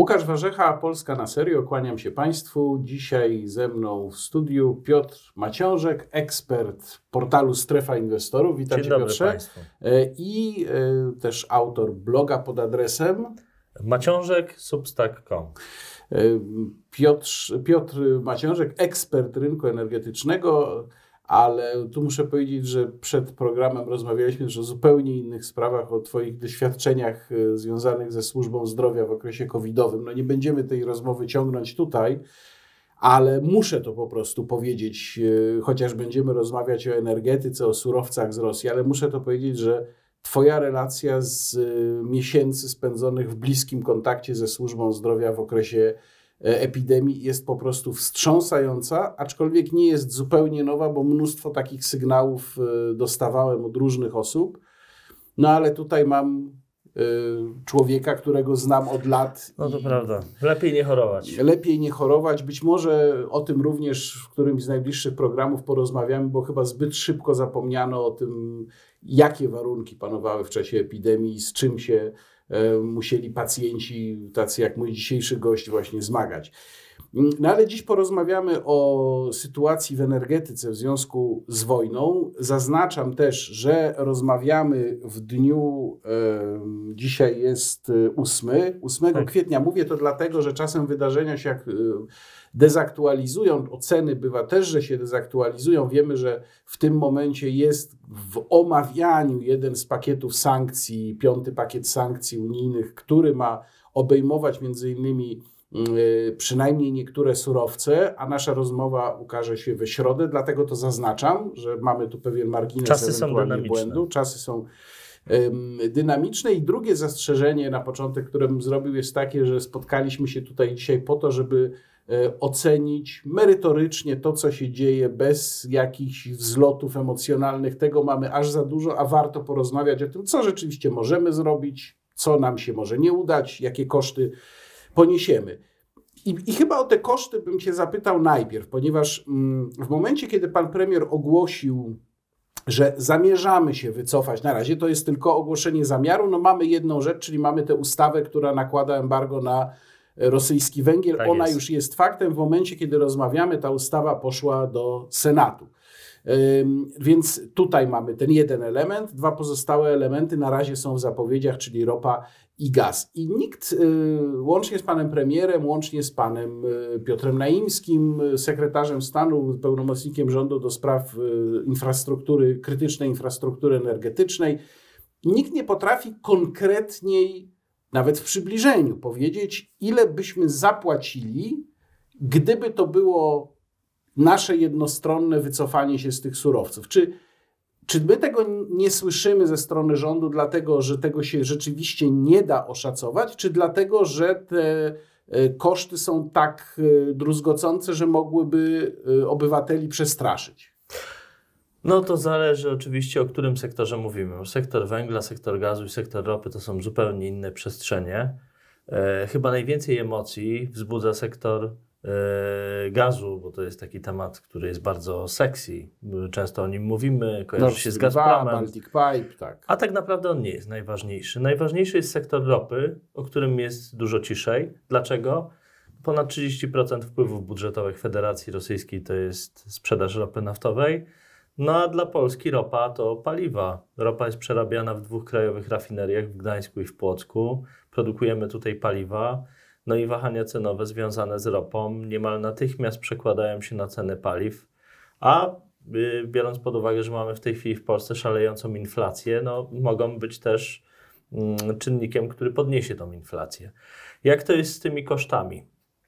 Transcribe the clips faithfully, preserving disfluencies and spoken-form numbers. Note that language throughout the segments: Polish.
Łukasz Warzecha, Polska na serio, kłaniam się Państwu. Dzisiaj ze mną w studiu Piotr Maciążek, ekspert portalu Strefa Inwestorów. Witam Dzień Cię, dobry Piotrze. Państwu. I y, też autor bloga pod adresem Maciążek substack kropka com. y, Piotr, Piotr Maciążek, ekspert rynku energetycznego, ale tu muszę powiedzieć, że przed programem rozmawialiśmy już o zupełnie innych sprawach, o Twoich doświadczeniach y, związanych ze służbą zdrowia w okresie covidowym. No nie będziemy tej rozmowy ciągnąć tutaj, ale muszę to po prostu powiedzieć, y, chociaż będziemy rozmawiać o energetyce, o surowcach z Rosji, ale muszę to powiedzieć, że Twoja relacja z y, miesięcy spędzonych w bliskim kontakcie ze służbą zdrowia w okresie epidemii jest po prostu wstrząsająca, aczkolwiek nie jest zupełnie nowa, bo mnóstwo takich sygnałów dostawałem od różnych osób. No ale tutaj mam człowieka, którego znam od lat. No to prawda. Lepiej nie chorować. Lepiej nie chorować. Być może o tym również w którymś z najbliższych programów porozmawiamy, bo chyba zbyt szybko zapomniano o tym, jakie warunki panowały w czasie epidemii, z czym się musieli pacjenci, tacy jak mój dzisiejszy gość, właśnie zmagać. No ale dziś porozmawiamy o sytuacji w energetyce w związku z wojną. Zaznaczam też, że rozmawiamy w dniu, e, dzisiaj jest ósmy, ósmego Tak. kwietnia. Mówię to dlatego, że czasem wydarzenia się jak, e, dezaktualizują, oceny bywa też, że się dezaktualizują. Wiemy, że w tym momencie jest w omawianiu jeden z pakietów sankcji, piąty pakiet sankcji unijnych, który ma obejmować między innymi przynajmniej niektóre surowce, a nasza rozmowa ukaże się we środę, dlatego to zaznaczam, że mamy tu pewien margines Czasy są ewentualnie dynamiczne. błędu. Czasy są um, dynamiczne. I drugie zastrzeżenie na początek, które bym zrobił, jest takie, że spotkaliśmy się tutaj dzisiaj po to, żeby e, ocenić merytorycznie to, co się dzieje, bez jakichś wzlotów emocjonalnych. Tego mamy aż za dużo, a warto porozmawiać o tym, co rzeczywiście możemy zrobić, co nam się może nie udać, jakie koszty poniesiemy. I, I chyba o te koszty bym Cię zapytał najpierw, ponieważ mm, w momencie, kiedy pan premier ogłosił, że zamierzamy się wycofać, na razie to jest tylko ogłoszenie zamiaru, no mamy jedną rzecz, czyli mamy tę ustawę, która nakłada embargo na rosyjski węgiel. Tak Ona jest. już jest faktem. W momencie, kiedy rozmawiamy, ta ustawa poszła do Senatu. Ym, więc tutaj mamy ten jeden element, dwa pozostałe elementy na razie są w zapowiedziach, czyli ropa i gaz. I nikt, y, łącznie z panem premierem, łącznie z panem y, Piotrem Naimskim, y, sekretarzem stanu, pełnomocnikiem rządu do spraw y, infrastruktury, krytycznej infrastruktury energetycznej, nikt nie potrafi konkretniej, nawet w przybliżeniu, powiedzieć, ile byśmy zapłacili, gdyby to było nasze jednostronne wycofanie się z tych surowców. Czy, czy my tego nie słyszymy ze strony rządu dlatego, że tego się rzeczywiście nie da oszacować, czy dlatego, że te koszty są tak druzgocące, że mogłyby obywateli przestraszyć? No to zależy oczywiście, o którym sektorze mówimy. Sektor węgla, sektor gazu i sektor ropy to są zupełnie inne przestrzenie. E, chyba najwięcej emocji wzbudza sektor gazu, bo to jest taki temat, który jest bardzo sexy. Często o nim mówimy, kojarzy się z Gazpromem. Baltic Pipe, tak. A tak naprawdę on nie jest najważniejszy. Najważniejszy jest sektor ropy, o którym jest dużo ciszej. Dlaczego? Ponad trzydzieści procent wpływów budżetowych Federacji Rosyjskiej to jest sprzedaż ropy naftowej. No a dla Polski ropa to paliwa. Ropa jest przerabiana w dwóch krajowych rafineriach, w Gdańsku i w Płocku. Produkujemy tutaj paliwa. No i wahania cenowe związane z ropą niemal natychmiast przekładają się na ceny paliw, a y, biorąc pod uwagę, że mamy w tej chwili w Polsce szalejącą inflację, no mogą być też y, czynnikiem, który podniesie tą inflację. Jak to jest z tymi kosztami?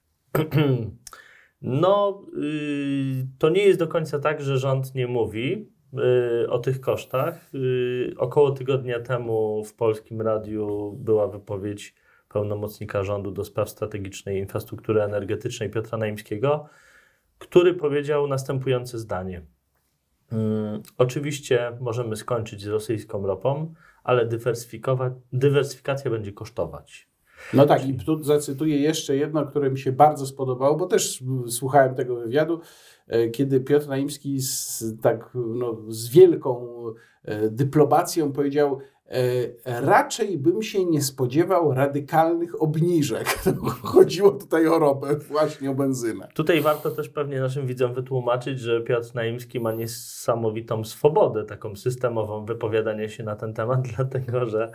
No y, to nie jest do końca tak, że rząd nie mówi y, o tych kosztach. Y, około tygodnia temu w Polskim Radiu była wypowiedź pełnomocnika rządu do spraw strategicznej infrastruktury energetycznej Piotra Naimskiego, który powiedział następujące zdanie. Hmm, oczywiście możemy skończyć z rosyjską ropą, ale dywersyfikować, dywersyfikacja będzie kosztować. No tak, i tu zacytuję jeszcze jedno, które mi się bardzo spodobało, bo też słuchałem tego wywiadu, kiedy Piotr Naimski z, tak, no, z wielką dyplomacją powiedział: raczej bym się nie spodziewał radykalnych obniżek. Chodziło tutaj o ropę, właśnie o benzynę. Tutaj warto też pewnie naszym widzom wytłumaczyć, że Piotr Naimski ma niesamowitą swobodę, taką systemową wypowiadania się na ten temat, dlatego że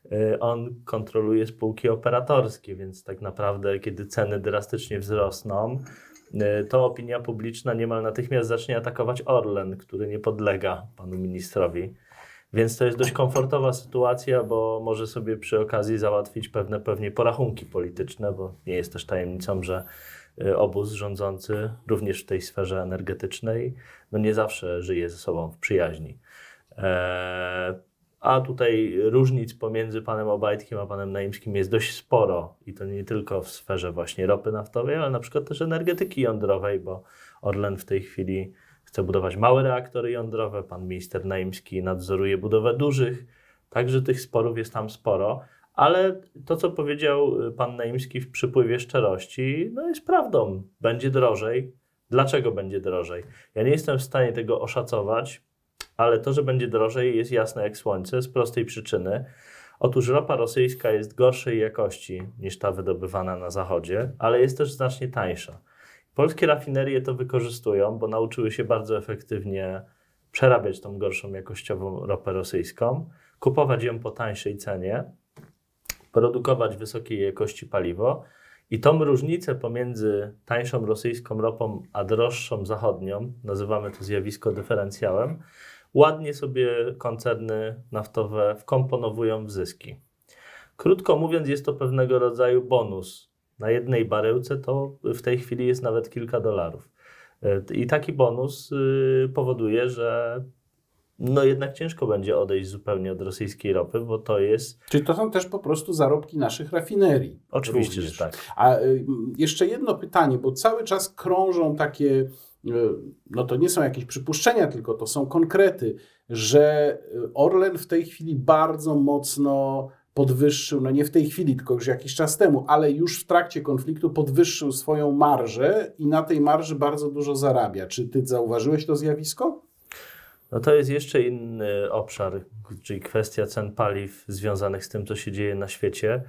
on kontroluje spółki operatorskie, więc tak naprawdę kiedy ceny drastycznie wzrosną, to opinia publiczna niemal natychmiast zacznie atakować Orlen, który nie podlega panu ministrowi. Więc to jest dość komfortowa sytuacja, bo może sobie przy okazji załatwić pewne pewnie porachunki polityczne, bo nie jest też tajemnicą, że obóz rządzący również w tej sferze energetycznej no nie zawsze żyje ze sobą w przyjaźni. Eee, a tutaj różnic pomiędzy panem Obajtkiem a panem Naimskim jest dość sporo i to nie tylko w sferze właśnie ropy naftowej, ale na przykład też energetyki jądrowej, bo Orlen w tej chwili chce budować małe reaktory jądrowe, pan minister Naimski nadzoruje budowę dużych, także tych sporów jest tam sporo, ale to, co powiedział pan Naimski w przypływie szczerości, no jest prawdą. Będzie drożej. Dlaczego będzie drożej? Ja nie jestem w stanie tego oszacować, ale to, że będzie drożej, jest jasne jak słońce z prostej przyczyny. Otóż ropa rosyjska jest gorszej jakości niż ta wydobywana na zachodzie, ale jest też znacznie tańsza. Polskie rafinerie to wykorzystują, bo nauczyły się bardzo efektywnie przerabiać tą gorszą jakościową ropę rosyjską, kupować ją po tańszej cenie, produkować wysokiej jakości paliwo i tą różnicę pomiędzy tańszą rosyjską ropą a droższą zachodnią, nazywamy to zjawisko dyferencjałem, ładnie sobie koncerny naftowe wkomponowują w zyski. Krótko mówiąc, jest to pewnego rodzaju bonus. Na jednej baryłce to w tej chwili jest nawet kilka dolarów. I taki bonus powoduje, że no jednak ciężko będzie odejść zupełnie od rosyjskiej ropy, bo to jest... Czyli to są też po prostu zarobki naszych rafinerii. Oczywiście, również. że tak. A y, jeszcze jedno pytanie, bo cały czas krążą takie, y, no to nie są jakieś przypuszczenia, tylko to są konkrety, że Orlen w tej chwili bardzo mocno podwyższył, no nie w tej chwili, tylko już jakiś czas temu, ale już w trakcie konfliktu podwyższył swoją marżę i na tej marży bardzo dużo zarabia. Czy ty zauważyłeś to zjawisko? No to jest jeszcze inny obszar, czyli kwestia cen paliw związanych z tym, co się dzieje na świecie.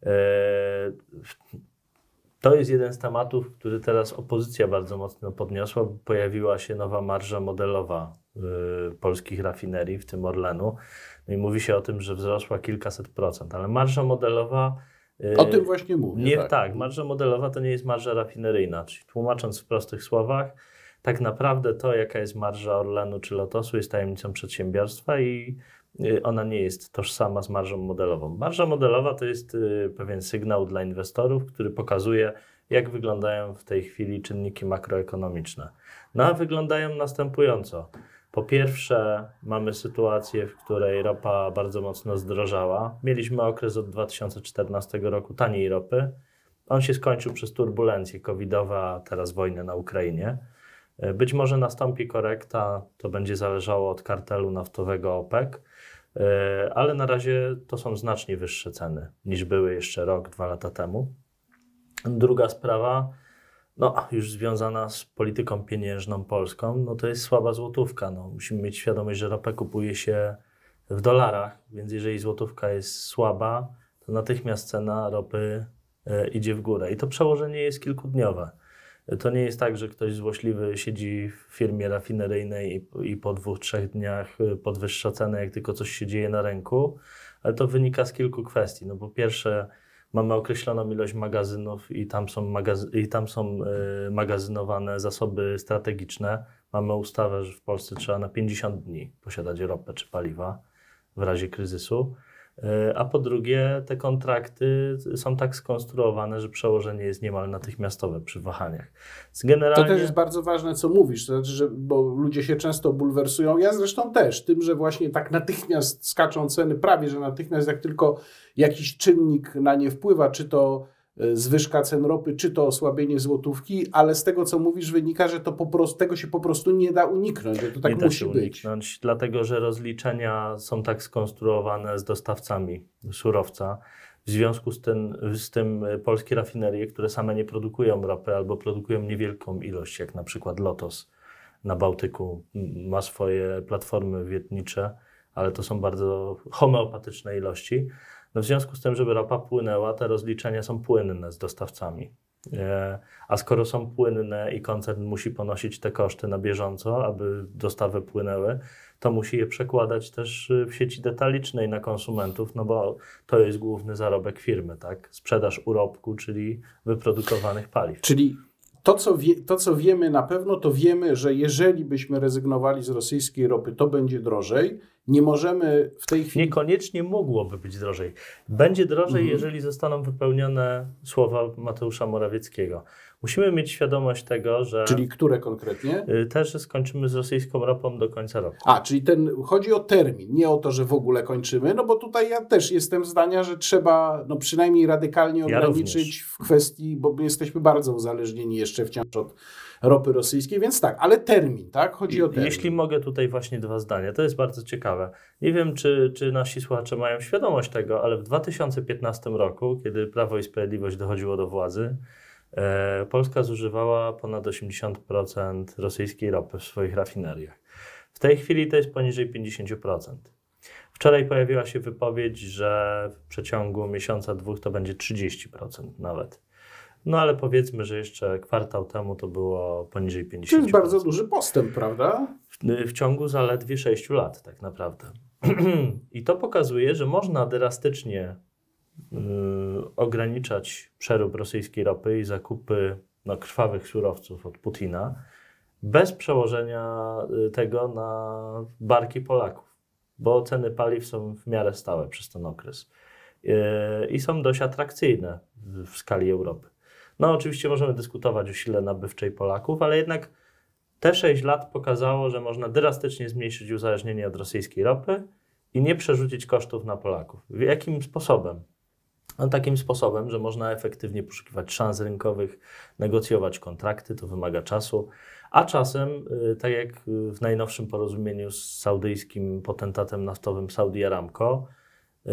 To jest jeden z tematów, który teraz opozycja bardzo mocno podniosła. Pojawiła się nowa marża modelowa polskich rafinerii, w tym Orlenu. No i mówi się o tym, że wzrosła kilkaset procent, ale marża modelowa... O tym właśnie mówię. Nie, tak. tak, marża modelowa to nie jest marża rafineryjna. Czyli tłumacząc w prostych słowach, tak naprawdę to, jaka jest marża Orlenu czy Lotosu, jest tajemnicą przedsiębiorstwa i ona nie jest tożsama z marżą modelową. Marża modelowa to jest pewien sygnał dla inwestorów, który pokazuje, jak wyglądają w tej chwili czynniki makroekonomiczne. No a wyglądają następująco. Po pierwsze, mamy sytuację, w której ropa bardzo mocno zdrożała. Mieliśmy okres od dwa tysiące czternastego roku taniej ropy. On się skończył przez turbulencje covidowe, a teraz wojnę na Ukrainie. Być może nastąpi korekta, to będzie zależało od kartelu naftowego OPEC, ale na razie to są znacznie wyższe ceny niż były jeszcze rok, dwa lata temu. Druga sprawa, no już związana z polityką pieniężną polską, no to jest słaba złotówka. No, musimy mieć świadomość, że ropę kupuje się w dolarach, więc jeżeli złotówka jest słaba, to natychmiast cena ropy idzie w górę i to przełożenie jest kilkudniowe. To nie jest tak, że ktoś złośliwy siedzi w firmie rafineryjnej i, i po dwóch, trzech dniach podwyższa cenę, jak tylko coś się dzieje na rynku, ale to wynika z kilku kwestii. No po pierwsze, mamy określoną ilość magazynów i tam są, magaz- i tam są y, magazynowane zasoby strategiczne. Mamy ustawę, że w Polsce trzeba na pięćdziesiąt dni posiadać ropę czy paliwa w razie kryzysu. A po drugie, te kontrakty są tak skonstruowane, że przełożenie jest niemal natychmiastowe przy wahaniach. Generalnie... To też jest bardzo ważne, co mówisz, to znaczy, że, bo ludzie się często bulwersują, ja zresztą też, tym, że właśnie tak natychmiast skaczą ceny, prawie że natychmiast, jak tylko jakiś czynnik na nie wpływa, czy to zwyżka cen ropy, czy to osłabienie złotówki, ale z tego, co mówisz, wynika, że to po prostu, tego się po prostu nie da uniknąć, że to tak nie musi da się być. Uniknąć, dlatego że rozliczenia są tak skonstruowane z dostawcami surowca. W związku z tym, z tym polskie rafinerie, które same nie produkują ropy albo produkują niewielką ilość, jak na przykład Lotos na Bałtyku ma swoje platformy wietnicze, ale to są bardzo homeopatyczne ilości. No w związku z tym, żeby ropa płynęła, te rozliczenia są płynne z dostawcami. A skoro są płynne i koncern musi ponosić te koszty na bieżąco, aby dostawy płynęły, to musi je przekładać też w sieci detalicznej na konsumentów, no bo to jest główny zarobek firmy, tak? Sprzedaż urobku, czyli wyprodukowanych paliw. Czyli to co, wie, to, co wiemy na pewno, to wiemy, że jeżeli byśmy rezygnowali z rosyjskiej ropy, to będzie drożej. Nie możemy w tej chwili... Niekoniecznie mogłoby być drożej. Będzie drożej, mhm. jeżeli zostaną wypełnione słowa Mateusza Morawieckiego. Musimy mieć świadomość tego, że... Czyli które konkretnie? Też, że skończymy z rosyjską ropą do końca roku. A, czyli ten, chodzi o termin, nie o to, że w ogóle kończymy, no bo tutaj ja też jestem zdania, że trzeba no przynajmniej radykalnie ograniczyć ja w kwestii, bo my jesteśmy bardzo uzależnieni jeszcze wciąż od ropy rosyjskiej, więc tak, ale termin, tak? Chodzi o termin. Jeśli mogę tutaj właśnie dwa zdania, to jest bardzo ciekawe. Nie wiem, czy, czy nasi słuchacze mają świadomość tego, ale w dwa tysiące piętnastym roku, kiedy Prawo i Sprawiedliwość dochodziło do władzy, e, Polska zużywała ponad osiemdziesiąt procent rosyjskiej ropy w swoich rafineriach. W tej chwili to jest poniżej pięćdziesiąt procent. Wczoraj pojawiła się wypowiedź, że w przeciągu miesiąca, dwóch to będzie trzydzieści procent nawet. No ale powiedzmy, że jeszcze kwartał temu to było poniżej pięćdziesiąt procent. To jest bardzo duży postęp, prawda? W, w ciągu zaledwie sześciu lat tak naprawdę. I to pokazuje, że można drastycznie y, ograniczać przerób rosyjskiej ropy i zakupy no, krwawych surowców od Putina bez przełożenia tego na barki Polaków, bo ceny paliw są w miarę stałe przez ten okres y, i są dość atrakcyjne w, w skali Europy. No oczywiście możemy dyskutować o sile nabywczej Polaków, ale jednak te sześć lat pokazało, że można drastycznie zmniejszyć uzależnienie od rosyjskiej ropy i nie przerzucić kosztów na Polaków. W jakim sposobem? No, takim sposobem, że można efektywnie poszukiwać szans rynkowych, negocjować kontrakty, to wymaga czasu, a czasem, tak jak w najnowszym porozumieniu z saudyjskim potentatem naftowym Saudi Aramco, yy,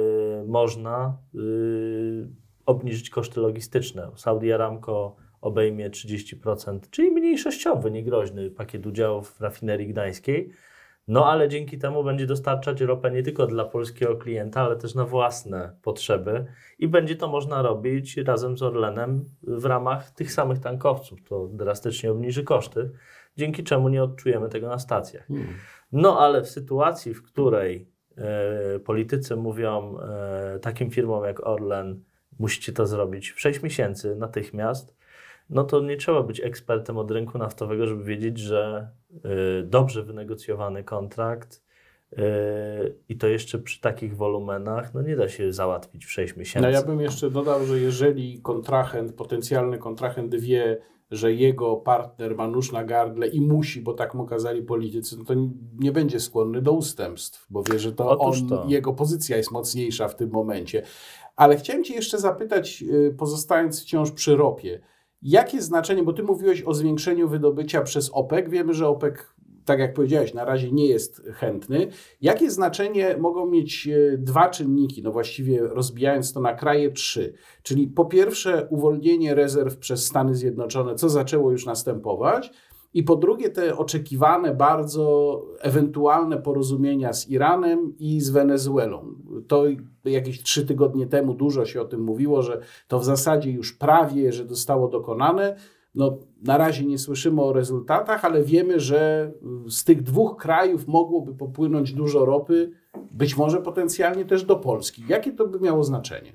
można yy, obniżyć koszty logistyczne. Saudi Aramco obejmie trzydzieści procent, czyli mniejszościowy, niegroźny pakiet udziałów w rafinerii gdańskiej, no ale dzięki temu będzie dostarczać ropę nie tylko dla polskiego klienta, ale też na własne potrzeby i będzie to można robić razem z Orlenem w ramach tych samych tankowców. To drastycznie obniży koszty, dzięki czemu nie odczujemy tego na stacjach. Hmm. No ale w sytuacji, w której e, politycy mówią e, takim firmom jak Orlen, musicie to zrobić w sześć miesięcy natychmiast, no to nie trzeba być ekspertem od rynku naftowego, żeby wiedzieć, że y, dobrze wynegocjowany kontrakt y, i to jeszcze przy takich wolumenach, no nie da się załatwić w sześć miesięcy. No ja bym jeszcze dodał, że jeżeli kontrahent, potencjalny kontrahent wie, że jego partner ma nóż na gardle i musi, bo tak mu kazali politycy, no to nie będzie skłonny do ustępstw, bo wie, że to, on, to jego pozycja jest mocniejsza w tym momencie. Ale chciałem Cię jeszcze zapytać, pozostając wciąż przy ropie, jakie znaczenie, bo Ty mówiłeś o zwiększeniu wydobycia przez OPEC, wiemy, że OPEC, tak jak powiedziałeś, na razie nie jest chętny. Jakie znaczenie mogą mieć dwa czynniki, no właściwie rozbijając to na kraje trzy, czyli po pierwsze uwolnienie rezerw przez Stany Zjednoczone, co zaczęło już następować, i po drugie te oczekiwane bardzo ewentualne porozumienia z Iranem i z Wenezuelą. To jakieś trzy tygodnie temu dużo się o tym mówiło, że to w zasadzie już prawie, że zostało dokonane. No, na razie nie słyszymy o rezultatach, ale wiemy, że z tych dwóch krajów mogłoby popłynąć dużo ropy, być może potencjalnie też do Polski. Jakie to by miało znaczenie?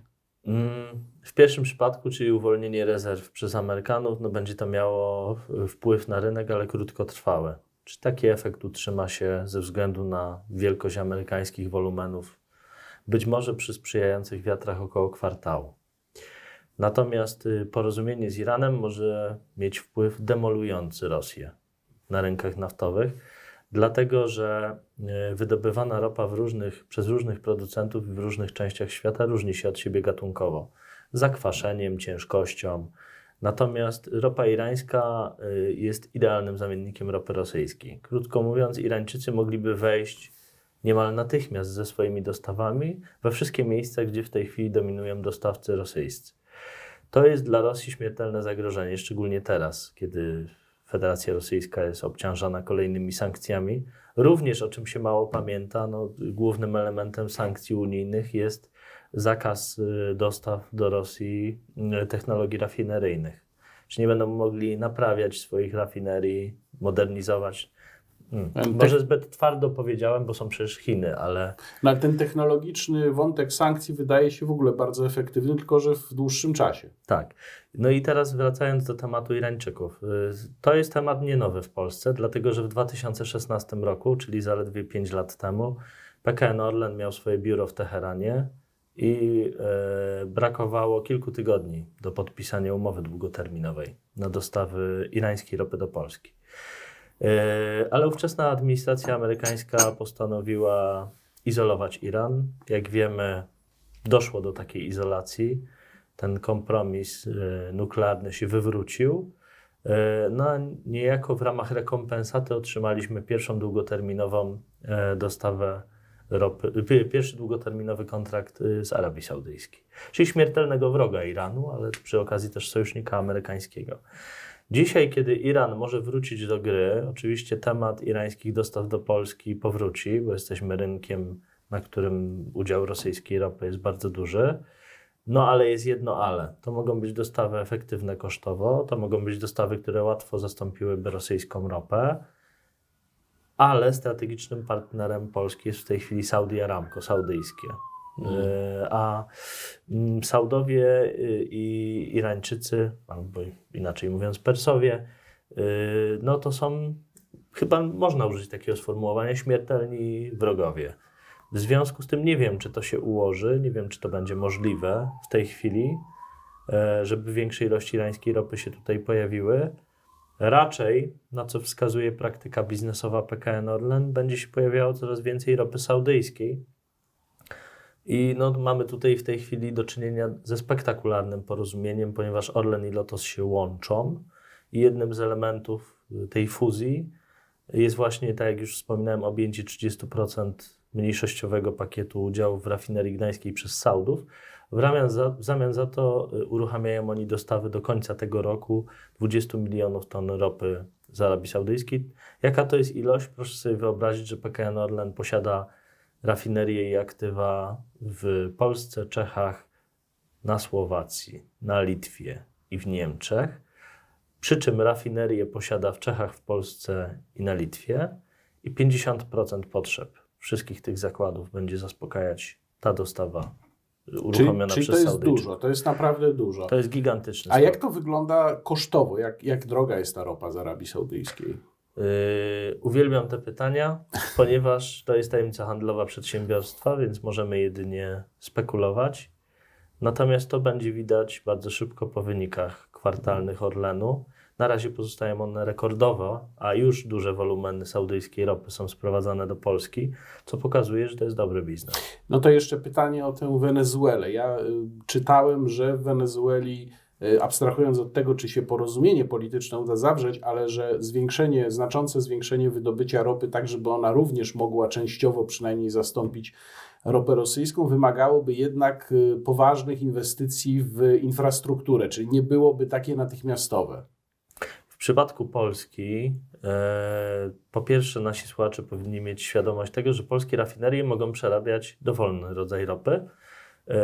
W pierwszym przypadku, czyli uwolnienie rezerw przez Amerykanów, no będzie to miało wpływ na rynek, ale krótkotrwały. Czy taki efekt utrzyma się ze względu na wielkość amerykańskich wolumenów? Być może przy sprzyjających wiatrach około kwartału. Natomiast porozumienie z Iranem może mieć wpływ demolujący Rosję na rynkach naftowych, dlatego że wydobywana ropa w różnych, przez różnych producentów w różnych częściach świata różni się od siebie gatunkowo. Zakwaszeniem, ciężkością. Natomiast ropa irańska jest idealnym zamiennikiem ropy rosyjskiej. Krótko mówiąc, Irańczycy mogliby wejść niemal natychmiast ze swoimi dostawami we wszystkie miejsca, gdzie w tej chwili dominują dostawcy rosyjscy. To jest dla Rosji śmiertelne zagrożenie, szczególnie teraz, kiedy w Federacja Rosyjska jest obciążana kolejnymi sankcjami. Również, o czym się mało pamięta, no, głównym elementem sankcji unijnych jest zakaz dostaw do Rosji technologii rafineryjnych. Czy nie będą mogli naprawiać swoich rafinerii, modernizować. Hmm. Może zbyt twardo powiedziałem, bo są przecież Chiny, ale... No, ale ten technologiczny wątek sankcji wydaje się w ogóle bardzo efektywny, tylko że w dłuższym czasie. Tak. No i teraz wracając do tematu Irańczyków. To jest temat nie nowy w Polsce, dlatego że w dwa tysiące szesnastym roku, czyli zaledwie pięć lat temu, P K N Orlen miał swoje biuro w Teheranie i e, brakowało kilku tygodni do podpisania umowy długoterminowej na dostawy irańskiej ropy do Polski. Ale ówczesna administracja amerykańska postanowiła izolować Iran. Jak wiemy, doszło do takiej izolacji. Ten kompromis nuklearny się wywrócił. No a niejako w ramach rekompensaty otrzymaliśmy pierwszą długoterminową dostawę ropy, pierwszy długoterminowy kontrakt z Arabii Saudyjskiej. Czyli śmiertelnego wroga Iranu, ale przy okazji też sojusznika amerykańskiego. Dzisiaj, kiedy Iran może wrócić do gry, oczywiście temat irańskich dostaw do Polski powróci, bo jesteśmy rynkiem, na którym udział rosyjskiej ropy jest bardzo duży. No ale jest jedno ale. To mogą być dostawy efektywne kosztowo, to mogą być dostawy, które łatwo zastąpiłyby rosyjską ropę, ale strategicznym partnerem Polski jest w tej chwili Saudi Aramco, saudyjskie. Hmm. A Saudowie i Irańczycy, albo inaczej mówiąc Persowie, no to są, chyba można użyć takiego sformułowania, śmiertelni wrogowie. W związku z tym nie wiem, czy to się ułoży, nie wiem, czy to będzie możliwe w tej chwili, żeby większe ilości irańskiej ropy się tutaj pojawiły. Raczej, na co wskazuje praktyka biznesowa P K N Orlen, będzie się pojawiało coraz więcej ropy saudyjskiej. I no, mamy tutaj w tej chwili do czynienia ze spektakularnym porozumieniem, ponieważ Orlen i Lotos się łączą i jednym z elementów tej fuzji jest właśnie, tak jak już wspominałem, objęcie trzydzieści procent mniejszościowego pakietu udziałów w rafinerii gdańskiej przez Saudów. W zamian za, w zamian za to uruchamiają oni dostawy do końca tego roku dwudziestu milionów ton ropy z Arabii Saudyjskiej. Jaka to jest ilość? Proszę sobie wyobrazić, że P K N Orlen posiada rafinerie i aktywa w Polsce, Czechach, na Słowacji, na Litwie i w Niemczech. Przy czym rafinerie posiada w Czechach, w Polsce i na Litwie i pięćdziesiąt procent potrzeb wszystkich tych zakładów będzie zaspokajać ta dostawa uruchomiona czyli, przez Czyli to jest Saudyjczyków. dużo, to jest naprawdę dużo. To jest gigantyczne. A jak to wygląda kosztowo? Jak, jak droga jest ta ropa z Arabii Saudyjskiej? Yy, uwielbiam te pytania, ponieważ to jest tajemnica handlowa przedsiębiorstwa, więc możemy jedynie spekulować. Natomiast to będzie widać bardzo szybko po wynikach kwartalnych Orlenu. Na razie pozostają one rekordowo, a już duże wolumeny saudyjskiej ropy są sprowadzane do Polski, co pokazuje, że to jest dobry biznes. No to jeszcze pytanie o tę Wenezuelę. Ja y, czytałem, że w Wenezueli, y, abstrahując od tego, czy się porozumienie polityczne uda zawrzeć, ale że zwiększenie, znaczące zwiększenie wydobycia ropy, tak żeby ona również mogła częściowo przynajmniej zastąpić ropę rosyjską, wymagałoby jednak y, poważnych inwestycji w infrastrukturę, czyli nie byłoby takie natychmiastowe. W przypadku Polski, e, po pierwsze nasi słuchacze powinni mieć świadomość tego, że polskie rafinerie mogą przerabiać dowolny rodzaj ropy, e,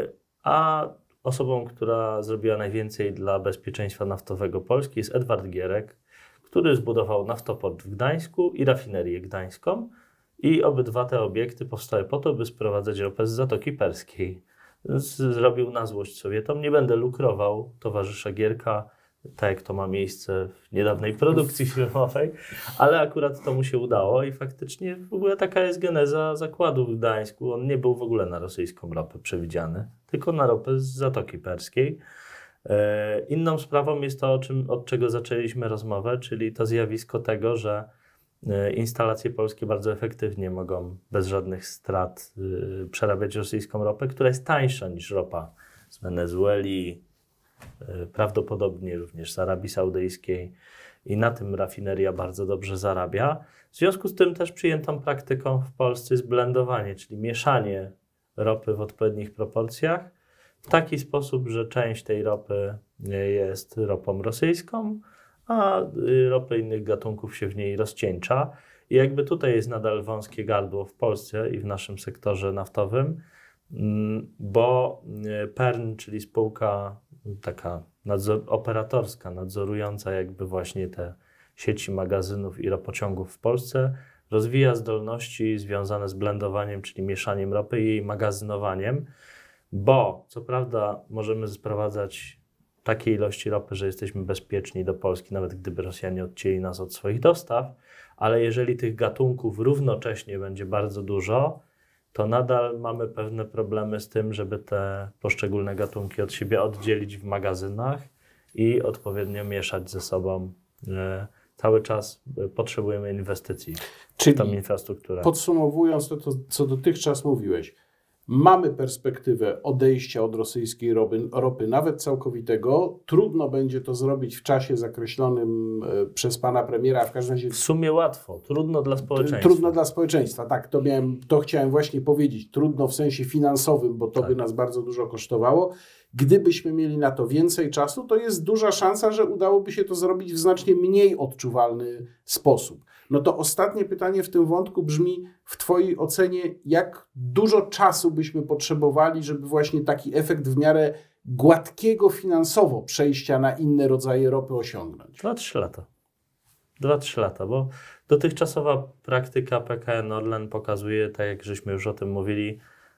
a osobą, która zrobiła najwięcej dla bezpieczeństwa naftowego Polski jest Edward Gierek, który zbudował naftoport w Gdańsku i rafinerię gdańską i obydwa te obiekty powstały po to, by sprowadzać ropę z Zatoki Perskiej. Zrobił na złość Sowietom. Nie będę lukrował towarzysza Gierka, tak jak to ma miejsce w niedawnej produkcji filmowej, ale akurat to mu się udało i faktycznie w ogóle taka jest geneza zakładu w Gdańsku. On nie był w ogóle na rosyjską ropę przewidziany, tylko na ropę z Zatoki Perskiej. E, inną sprawą jest to, o czym, od czego zaczęliśmy rozmowę, czyli to zjawisko tego, że e, instalacje polskie bardzo efektywnie mogą bez żadnych strat e, przerabiać rosyjską ropę, która jest tańsza niż ropa z Wenezueli, prawdopodobnie również z Arabii Saudyjskiej i na tym rafineria bardzo dobrze zarabia. W związku z tym też przyjętą praktyką w Polsce jest blendowanie, czyli mieszanie ropy w odpowiednich proporcjach w taki sposób, że część tej ropy jest ropą rosyjską, a ropy innych gatunków się w niej rozcieńcza. I jakby tutaj jest nadal wąskie gardło w Polsce i w naszym sektorze naftowym, bo P E R N, czyli spółka taka nadzor, operatorska, nadzorująca jakby właśnie te sieci magazynów i ropociągów w Polsce, rozwija zdolności związane z blendowaniem, czyli mieszaniem ropy i jej magazynowaniem, bo co prawda możemy sprowadzać takie ilości ropy, że jesteśmy bezpieczni do Polski, nawet gdyby Rosjanie odcięli nas od swoich dostaw, ale jeżeli tych gatunków równocześnie będzie bardzo dużo, to nadal mamy pewne problemy z tym, żeby te poszczególne gatunki od siebie oddzielić w magazynach i odpowiednio mieszać ze sobą. Cały czas potrzebujemy inwestycji Czyli w tą infrastrukturę. Podsumowując to, to, co dotychczas mówiłeś, mamy perspektywę odejścia od rosyjskiej ropy, ropy, nawet całkowitego. Trudno będzie to zrobić w czasie zakreślonym przez pana premiera, a w każdym razie... W sumie łatwo, trudno dla społeczeństwa. Trudno dla społeczeństwa, tak, to, miałem, to chciałem właśnie powiedzieć. Trudno w sensie finansowym, bo to tak. by nas bardzo dużo kosztowało. Gdybyśmy mieli na to więcej czasu, to jest duża szansa, że udałoby się to zrobić w znacznie mniej odczuwalny sposób. No to ostatnie pytanie w tym wątku brzmi, w twojej ocenie, jak dużo czasu byśmy potrzebowali, żeby właśnie taki efekt w miarę gładkiego finansowo przejścia na inne rodzaje ropy osiągnąć? dwa trzy lata. dwa trzy lata, bo dotychczasowa praktyka P K N Orlen pokazuje, tak jak żeśmy już o tym mówili,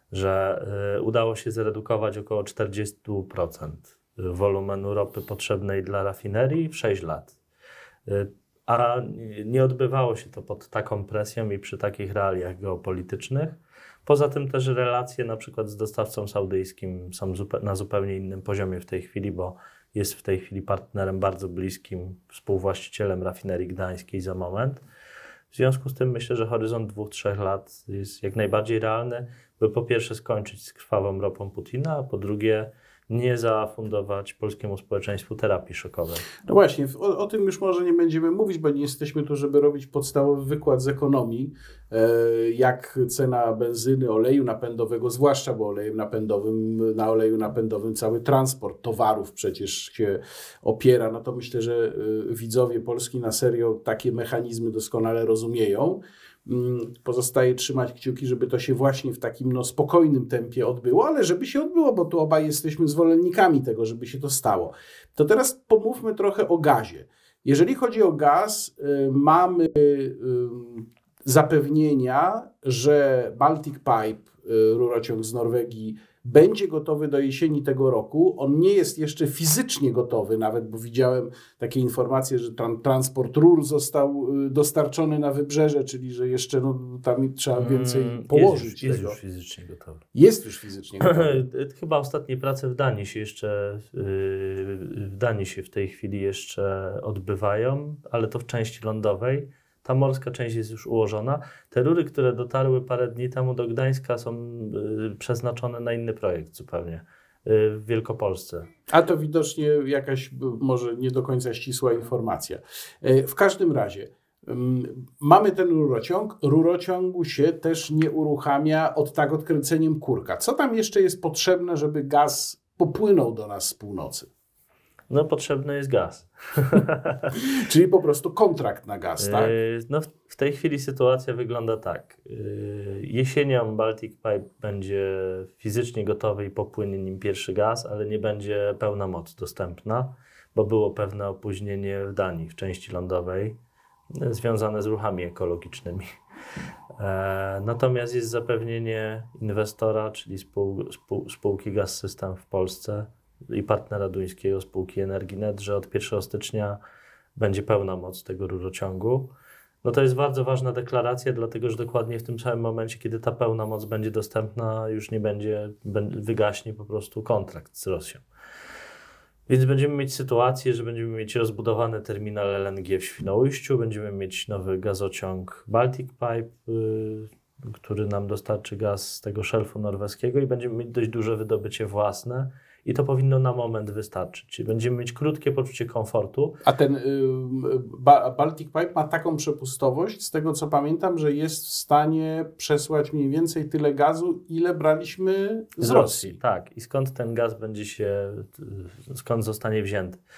że y, udało się zredukować około czterdzieści procent wolumenu ropy potrzebnej dla rafinerii w sześć lat. Y, a nie odbywało się to pod taką presją i przy takich realiach geopolitycznych. Poza tym też relacje na przykład z dostawcą saudyjskim są zupe- na zupełnie innym poziomie w tej chwili, bo jest w tej chwili partnerem bardzo bliskim, współwłaścicielem rafinerii gdańskiej za moment. W związku z tym myślę, że horyzont dwóch, trzech lat jest jak najbardziej realny, by po pierwsze skończyć z krwawą ropą Putina, a po drugie nie zafundować polskiemu społeczeństwu terapii szokowej. No właśnie, o, o tym już może nie będziemy mówić, bo nie jesteśmy tu, żeby robić podstawowy wykład z ekonomii, e, jak cena benzyny, oleju napędowego, zwłaszcza, bo olejem napędowym, na oleju napędowym cały transport towarów przecież się opiera. No to myślę, że y, widzowie Polski na serio takie mechanizmy doskonale rozumieją. Pozostaje trzymać kciuki, żeby to się właśnie w takim no, spokojnym tempie odbyło, ale żeby się odbyło, bo tu obaj jesteśmy zwolennikami tego, żeby się to stało. To teraz pomówmy trochę o gazie. Jeżeli chodzi o gaz, y, mamy y, zapewnienia, że Baltic Pipe, y, rurociąg z Norwegii, będzie gotowy do jesieni tego roku. On nie jest jeszcze fizycznie gotowy nawet, bo widziałem takie informacje, że tam transport rur został dostarczony na wybrzeże, czyli że jeszcze no, tam trzeba więcej położyć. Jest już, jest tego. już fizycznie gotowy. Jest już fizycznie gotowy. Chyba ostatnie prace w Danii się jeszcze w Danii się w tej chwili jeszcze odbywają, ale to w części lądowej. Ta morska część jest już ułożona. Te rury, które dotarły parę dni temu do Gdańska, są y, przeznaczone na inny projekt zupełnie y, w Wielkopolsce. A to widocznie jakaś może nie do końca ścisła informacja. Y, w każdym razie y, mamy ten rurociąg. Rurociągu się też nie uruchamia od tak odkręceniem kurka. Co tam jeszcze jest potrzebne, żeby gaz popłynął do nas z północy? No potrzebny jest gaz. Czyli po prostu kontrakt na gaz, tak? No w tej chwili sytuacja wygląda tak. Jesienią Baltic Pipe będzie fizycznie gotowy i popłynie nim pierwszy gaz, ale nie będzie pełna moc dostępna, bo było pewne opóźnienie w Danii, w części lądowej, związane z ruchami ekologicznymi. Natomiast jest zapewnienie inwestora, czyli spół, spół, spółki Gaz System w Polsce, i partnera duńskiego, spółki Energinet, że od pierwszego stycznia będzie pełna moc tego rurociągu. No to jest bardzo ważna deklaracja, dlatego że dokładnie w tym samym momencie, kiedy ta pełna moc będzie dostępna, już nie będzie, wygaśnie po prostu kontrakt z Rosją. Więc będziemy mieć sytuację, że będziemy mieć rozbudowany terminal L N G w Świnoujściu, będziemy mieć nowy gazociąg Baltic Pipe, yy, który nam dostarczy gaz z tego szelfu norweskiego i będziemy mieć dość duże wydobycie własne. I to powinno na moment wystarczyć. Czyli będziemy mieć krótkie poczucie komfortu. A ten y, ba, Baltic Pipe ma taką przepustowość, z tego co pamiętam, że jest w stanie przesłać mniej więcej tyle gazu, ile braliśmy z, z Rosji. Rosji. Tak. I skąd ten gaz będzie się, skąd zostanie wzięty?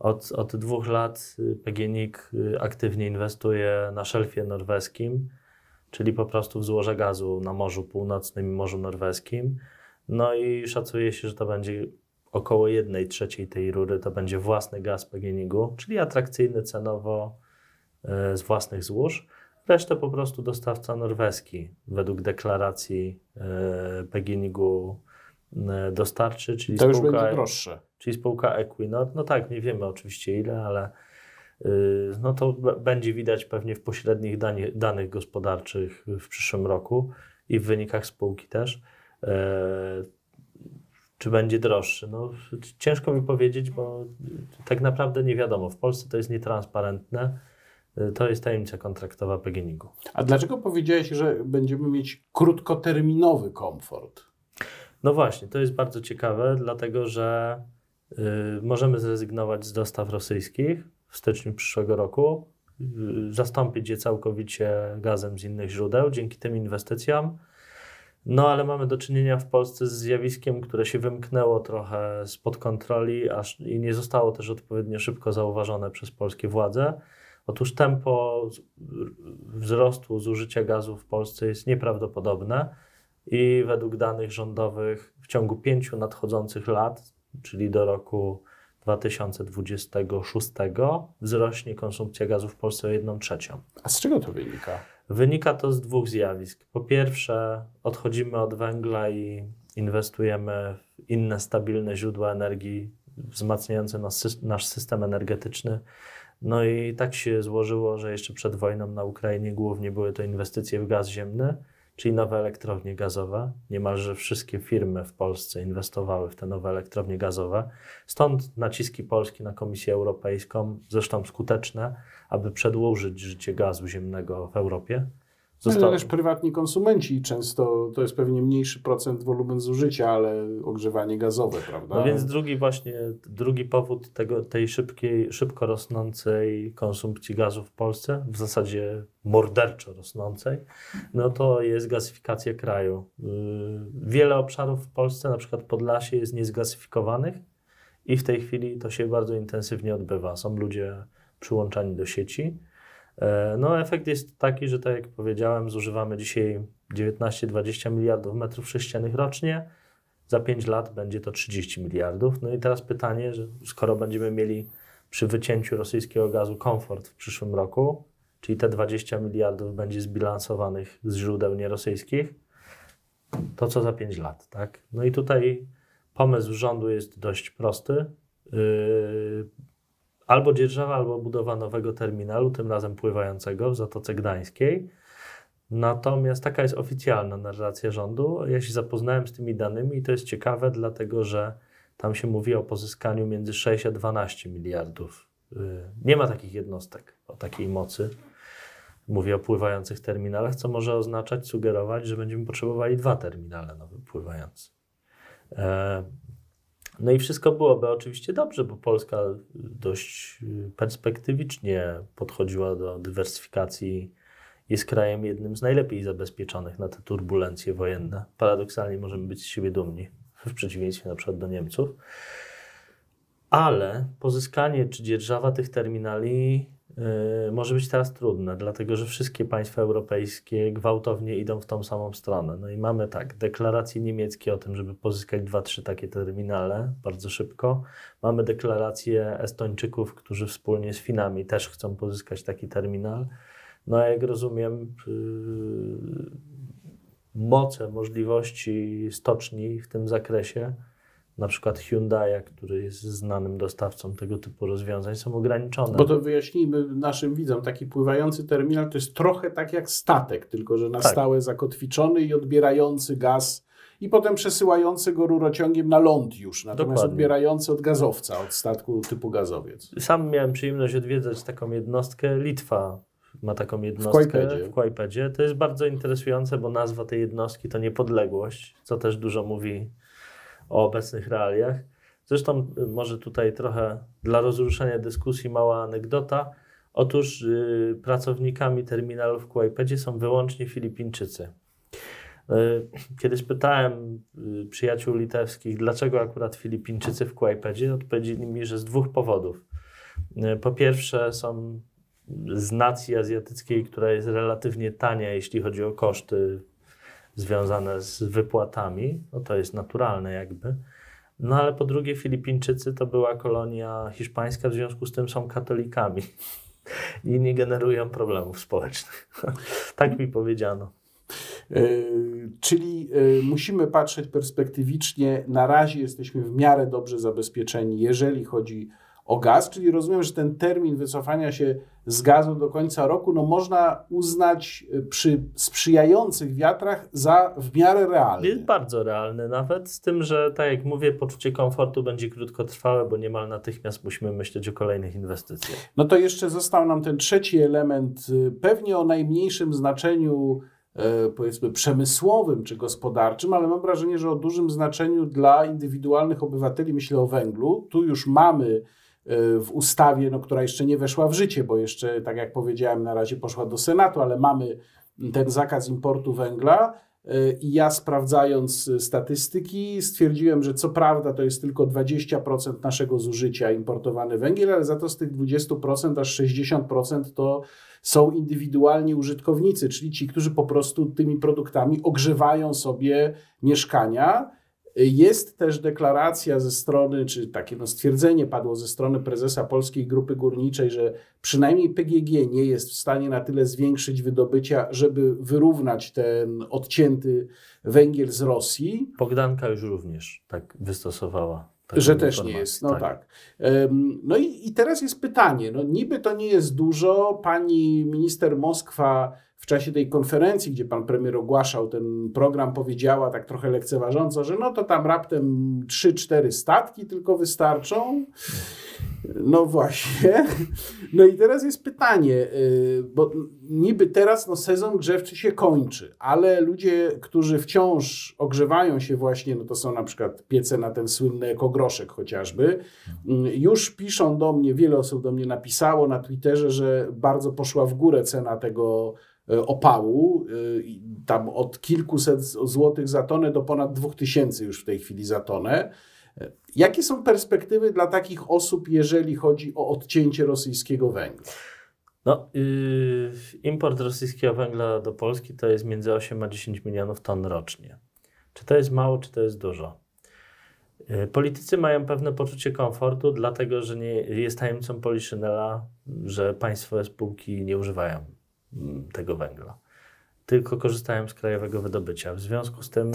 Od, od dwóch lat P G N I G aktywnie inwestuje na szelfie norweskim, czyli po prostu w złoże gazu na Morzu Północnym i Morzu Norweskim. No i szacuje się, że to będzie około jednej trzeciej tej rury, to będzie własny gaz P G N I G-u, czyli atrakcyjny cenowo z własnych złóż. Resztę po prostu dostawca norweski według deklaracji P G N I G-u dostarczy, czyli to już spółka, będzie droższe. Czyli spółka Equinor. No tak, nie wiemy oczywiście ile, ale no to b- będzie widać pewnie w pośrednich dani- danych gospodarczych w przyszłym roku i w wynikach spółki też. E, czy będzie droższy? No, ciężko mi powiedzieć, bo tak naprawdę nie wiadomo. W Polsce to jest nietransparentne. To jest tajemnica kontraktowa P G N I G-u. A dlaczego powiedziałeś, że będziemy mieć krótkoterminowy komfort? No właśnie, to jest bardzo ciekawe, dlatego że y, możemy zrezygnować z dostaw rosyjskich w styczniu przyszłego roku, y, zastąpić je całkowicie gazem z innych źródeł dzięki tym inwestycjom. No ale mamy do czynienia w Polsce z zjawiskiem, które się wymknęło trochę spod kontroli aż i nie zostało też odpowiednio szybko zauważone przez polskie władze. Otóż tempo wzrostu zużycia gazu w Polsce jest nieprawdopodobne i według danych rządowych w ciągu pięciu nadchodzących lat, czyli do roku dwa tysiące dwudziestego szóstego, wzrośnie konsumpcja gazu w Polsce o jedną trzecią. A z czego to wynika? Wynika to z dwóch zjawisk. Po pierwsze, odchodzimy od węgla i inwestujemy w inne stabilne źródła energii wzmacniające nasz system energetyczny. No i tak się złożyło, że jeszcze przed wojną na Ukrainie głównie były to inwestycje w gaz ziemny, czyli nowe elektrownie gazowe. Niemalże wszystkie firmy w Polsce inwestowały w te nowe elektrownie gazowe. Stąd naciski Polski na Komisję Europejską, zresztą skuteczne, aby przedłużyć życie gazu ziemnego w Europie. Zostało... Ale też prywatni konsumenci często, to jest pewnie mniejszy procent wolumen zużycia, ale ogrzewanie gazowe, prawda? No więc drugi właśnie, drugi powód tego, tej szybkiej, szybko rosnącej konsumpcji gazu w Polsce, w zasadzie morderczo rosnącej, no to jest gazyfikacja kraju. Wiele obszarów w Polsce, na przykład Podlasie, jest niezgazyfikowanych i w tej chwili to się bardzo intensywnie odbywa. Są ludzie przyłączani do sieci. No efekt jest taki, że tak jak powiedziałem, zużywamy dzisiaj dziewiętnaście dwadzieścia miliardów metrów sześciennych rocznie, za pięć lat będzie to trzydzieści miliardów. No i teraz pytanie, że skoro będziemy mieli przy wycięciu rosyjskiego gazu komfort w przyszłym roku, czyli te dwadzieścia miliardów będzie zbilansowanych z źródeł nierosyjskich, to co za pięć lat, tak? No i tutaj pomysł rządu jest dość prosty. Yy, Albo dzierżawa, albo budowa nowego terminalu, tym razem pływającego w Zatoce Gdańskiej. Natomiast taka jest oficjalna narracja rządu. Ja się zapoznałem z tymi danymi i to jest ciekawe, dlatego że tam się mówi o pozyskaniu między sześć a dwanaście miliardów. Nie ma takich jednostek o takiej mocy. Mówię o pływających terminalach, co może oznaczać, sugerować, że będziemy potrzebowali dwa terminale nowe pływające. No i wszystko byłoby oczywiście dobrze, bo Polska dość perspektywicznie podchodziła do dywersyfikacji. Jest krajem jednym z najlepiej zabezpieczonych na te turbulencje wojenne. Paradoksalnie możemy być z siebie dumni, w przeciwieństwie na przykład do Niemców. Ale pozyskanie czy dzierżawa tych terminali yy, może być teraz trudne, dlatego że wszystkie państwa europejskie gwałtownie idą w tą samą stronę. No i mamy tak, deklaracje niemieckie o tym, żeby pozyskać dwa, trzy takie terminale bardzo szybko. Mamy deklaracje Estończyków, którzy wspólnie z Finami też chcą pozyskać taki terminal. No a jak rozumiem, yy, moce, możliwości stoczni w tym zakresie, na przykład Hyundai, który jest znanym dostawcą tego typu rozwiązań, są ograniczone. Bo to wyjaśnijmy naszym widzom, taki pływający terminal to jest trochę tak jak statek, tylko że na tak. stałe zakotwiczony i odbierający gaz i potem przesyłający go rurociągiem na ląd już, natomiast Dokładnie. odbierający od gazowca, od statku typu gazowiec. Sam miałem przyjemność odwiedzać taką jednostkę. Litwa ma taką jednostkę w Kłajpedzie. To jest bardzo interesujące, bo nazwa tej jednostki to niepodległość, co też dużo mówi o obecnych realiach. Zresztą może tutaj trochę dla rozruszenia dyskusji mała anegdota. Otóż yy, pracownikami terminalu w Kłajpedzie są wyłącznie Filipińczycy. Yy, kiedyś pytałem yy, przyjaciół litewskich, dlaczego akurat Filipińczycy w Kłajpedzie, odpowiedzieli mi, że z dwóch powodów. Po pierwsze są z nacji azjatyckiej, która jest relatywnie tania, jeśli chodzi o koszty związane z wypłatami, no to jest naturalne jakby. No ale po drugie Filipińczycy to była kolonia hiszpańska, w związku z tym są katolikami i nie generują problemów społecznych. Tak mi powiedziano. Yy, czyli yy, musimy patrzeć perspektywicznie. Na razie jesteśmy w miarę dobrze zabezpieczeni, jeżeli chodzi o gaz, czyli rozumiem, że ten termin wycofania się z gazu do końca roku no można uznać przy sprzyjających wiatrach za w miarę realny. Jest bardzo realny nawet, z tym, że tak jak mówię, poczucie komfortu będzie krótkotrwałe, bo niemal natychmiast musimy myśleć o kolejnych inwestycjach. No to jeszcze został nam ten trzeci element, pewnie o najmniejszym znaczeniu powiedzmy przemysłowym czy gospodarczym, ale mam wrażenie, że o dużym znaczeniu dla indywidualnych obywateli, myślę o węglu. Tu już mamy w ustawie, no, która jeszcze nie weszła w życie, bo jeszcze, tak jak powiedziałem, na razie poszła do Senatu, ale mamy ten zakaz importu węgla i ja sprawdzając statystyki stwierdziłem, że co prawda to jest tylko dwadzieścia procent naszego zużycia importowany węgiel, ale za to z tych dwudziestu procent aż sześćdziesiąt procent to są indywidualni użytkownicy, czyli ci, którzy po prostu tymi produktami ogrzewają sobie mieszkania. Jest też deklaracja ze strony, czy takie no stwierdzenie padło ze strony prezesa Polskiej Grupy Górniczej, że przynajmniej P G G nie jest w stanie na tyle zwiększyć wydobycia, żeby wyrównać ten odcięty węgiel z Rosji. Bogdanka już również tak wystosowała. Że też nie jest, no tak. tak. No i, i teraz jest pytanie, no niby to nie jest dużo, pani minister Moskwa w czasie tej konferencji, gdzie pan premier ogłaszał ten program, powiedziała tak trochę lekceważąco, że no to tam raptem trzy cztery statki tylko wystarczą. No właśnie. No i teraz jest pytanie, bo niby teraz no sezon grzewczy się kończy, ale ludzie, którzy wciąż ogrzewają się właśnie, no to są na przykład piece na ten słynny ekogroszek chociażby, już piszą do mnie, wiele osób do mnie napisało na Twitterze, że bardzo poszła w górę cena tego opału, tam od kilkuset złotych za tonę do ponad dwóch tysięcy już w tej chwili za tonę. Jakie są perspektywy dla takich osób, jeżeli chodzi o odcięcie rosyjskiego węgla? No, yy, import rosyjskiego węgla do Polski to jest między osiem a dziesięć milionów ton rocznie. Czy to jest mało, czy to jest dużo? Yy, politycy mają pewne poczucie komfortu, dlatego że nie jest tajemnicą Poliszynela, że państwowe spółki nie używają tego węgla, tylko korzystają z krajowego wydobycia. W związku z tym